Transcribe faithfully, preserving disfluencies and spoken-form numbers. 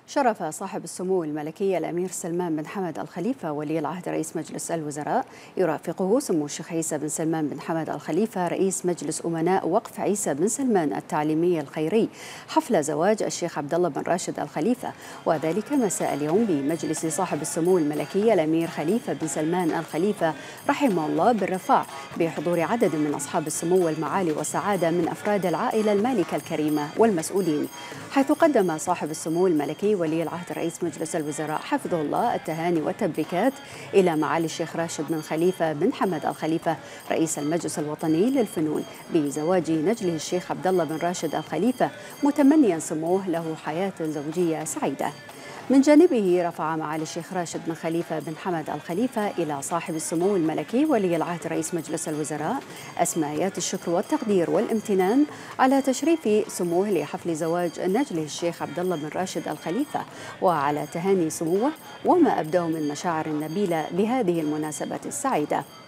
شرف صاحب السمو الملكي الأمير سلمان بن حمد الخليفة ولي العهد رئيس مجلس الوزراء يرافقه سمو الشيخ عيسى بن سلمان بن حمد الخليفة رئيس مجلس أمناء وقف عيسى بن سلمان التعليمي الخيري حفل زواج الشيخ عبد الله بن راشد الخليفة، وذلك مساء اليوم بمجلس صاحب السمو الملكي الأمير خليفة بن سلمان الخليفة رحمه الله بالرفاع، بحضور عدد من أصحاب السمو والمعالي والسعادة من أفراد العائلة المالكة الكريمة والمسؤولين، حيث قدم صاحب السمو الملكي ولي العهد رئيس مجلس الوزراء حفظه الله التهاني والتبريكات إلى معالي الشيخ راشد بن خليفة بن حمد الخليفة رئيس المجلس الوطني للفنون بزواج نجله الشيخ عبد الله بن راشد الخليفة، متمنيا سموه له حياة زوجية سعيدة. من جانبه رفع معالي الشيخ راشد بن خليفة بن حمد الخليفة إلى صاحب السمو الملكي ولي العهد رئيس مجلس الوزراء أسمايات الشكر والتقدير والامتنان على تشريف سموه لحفل زواج نجله الشيخ عبد الله بن راشد الخليفة، وعلى تهاني سموه وما أبداه من مشاعر نبيلة بهذه المناسبة السعيدة.